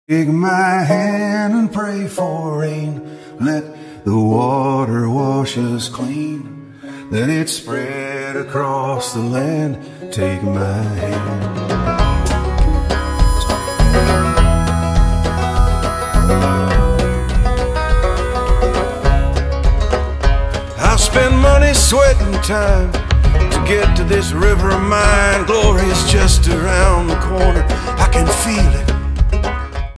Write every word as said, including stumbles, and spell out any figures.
Take my hand and pray for rain. Let the water wash us clean. Let it spread across the land. Take my hand. I'll spend money, sweat, and time to get to this river of mine. Glory's just around the corner. I can feel it